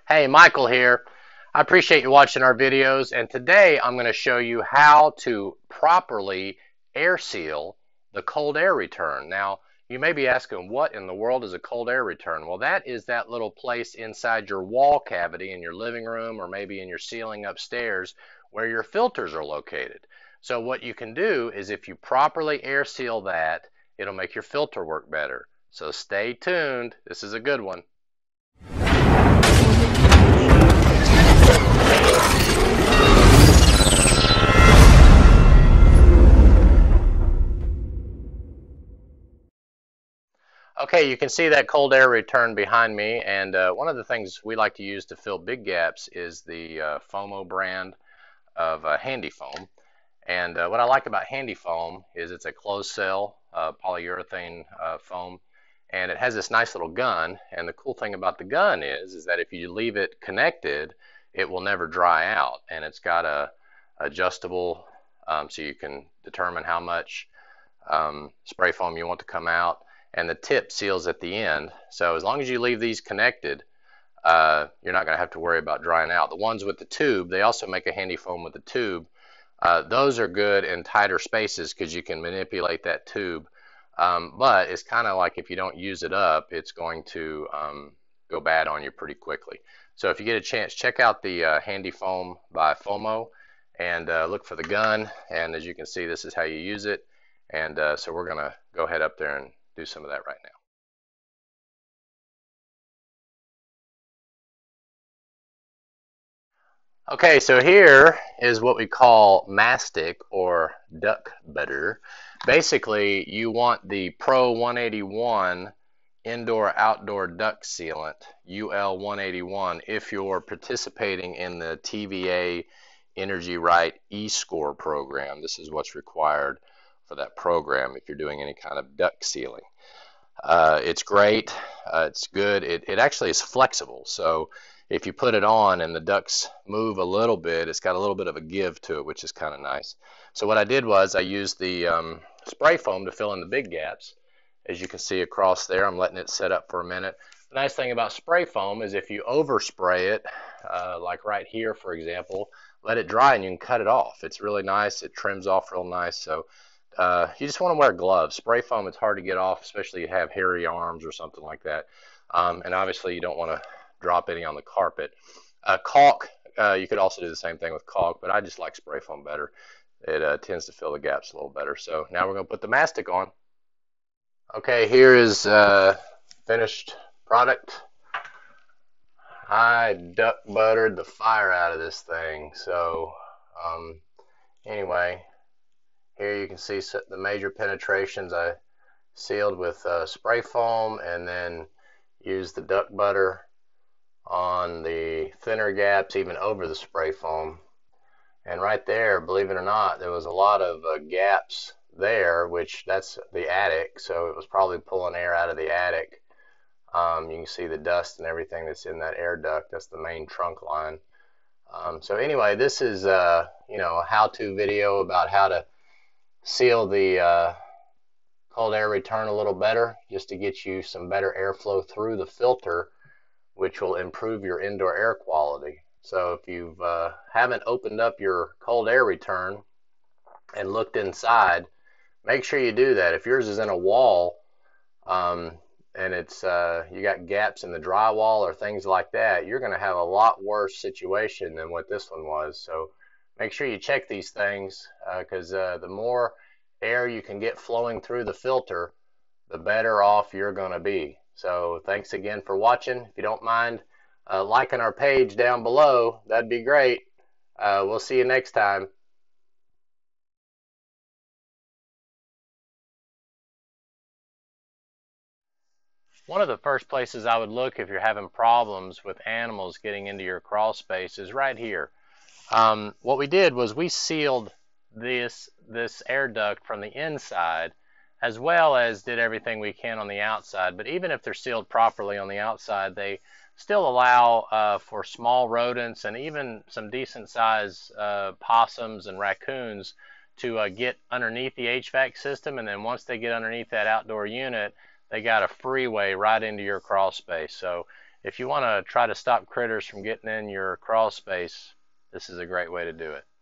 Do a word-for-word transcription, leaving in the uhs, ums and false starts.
Hey, Michael here. I appreciate you watching our videos, and today I'm going to show you how to properly air seal the cold air return. Now, you may be asking, what in the world is a cold air return? Well, that is that little place inside your wall cavity in your living room or maybe in your ceiling upstairs where your filters are located. So what you can do is if you properly air seal that, it'll make your filter work better. So stay tuned. This is a good one. Okay, you can see that cold air return behind me, and uh, one of the things we like to use to fill big gaps is the uh, Foamo brand of uh, Handy Foam. And uh, what I like about Handy Foam is it's a closed cell uh, polyurethane uh, foam, and it has this nice little gun. And the cool thing about the gun is, is that if you leave it connected, it will never dry out, and it's got a adjustable, um, so you can determine how much um, spray foam you want to come out. And the tip seals at the end. So as long as you leave these connected, uh, you're not going to have to worry about drying out. The ones with the tube, they also make a Handy Foam with the tube. Uh, those are good in tighter spaces because you can manipulate that tube. Um, but it's kind of like if you don't use it up, it's going to um, go bad on you pretty quickly. So if you get a chance, check out the uh, Handy Foam by Foamo and uh, look for the gun. And as you can see, this is how you use it. And uh, so we're going to go ahead up there and do some of that right now. Okay, so here is what we call Mastic or duck butter. Basically, you want the Pro one eighty-one indoor-outdoor duct sealant, U L one eighty-one, if you're participating in the T V A Energy Right E-Score program. This is what's required for that program if you're doing any kind of duct sealing. Uh, it's great. Uh, it's good. It, it actually is flexible. So if you put it on and the ducts move a little bit, it's got a little bit of a give to it, which is kind of nice. So what I did was I used the um, spray foam to fill in the big gaps. As you can see across there, I'm letting it set up for a minute. The nice thing about spray foam is if you overspray it, uh, like right here, for example, let it dry and you can cut it off. It's really nice. It trims off real nice. So Uh, you just want to wear gloves. Spray foam, it's hard to get off, especially if you have hairy arms or something like that. Um, and obviously you don't want to drop any on the carpet. Uh, caulk, uh, you could also do the same thing with caulk, but I just like spray foam better. It uh, tends to fill the gaps a little better. So now we're going to put the mastic on. Okay, here is uh, finished product. I duck buttered the fire out of this thing. So um, anyway, here you can see the major penetrations I sealed with uh, spray foam, and then used the duck butter on the thinner gaps, even over the spray foam. And right there, believe it or not, there was a lot of uh, gaps there, which that's the attic, so it was probably pulling air out of the attic. Um, you can see the dust and everything that's in that air duct. That's the main trunk line. Um, so anyway, this is uh, you know, a how-to video about how to seal the uh, cold air return a little better, just to get you some better airflow through the filter, which will improve your indoor air quality. So if you uh, haven't opened up your cold air return and looked inside, make sure you do that. If yours is in a wall um, and it's uh, you got gaps in the drywall or things like that, you're going to have a lot worse situation than what this one was. So make sure you check these things, because uh, uh, the more air you can get flowing through the filter, the better off you're going to be. So thanks again for watching. If you don't mind uh, liking our page down below, that'd be great. Uh, we'll see you next time. One of the first places I would look if you're having problems with animals getting into your crawl space is right here. Um, what we did was we sealed this this air duct from the inside, as well as did everything we can on the outside. But even if they're sealed properly on the outside, they still allow uh, for small rodents and even some decent sized uh, possums and raccoons to uh, get underneath the H V A C system. And then once they get underneath that outdoor unit, they got a freeway right into your crawl space. So if you want to try to stop critters from getting in your crawl space, this is a great way to do it.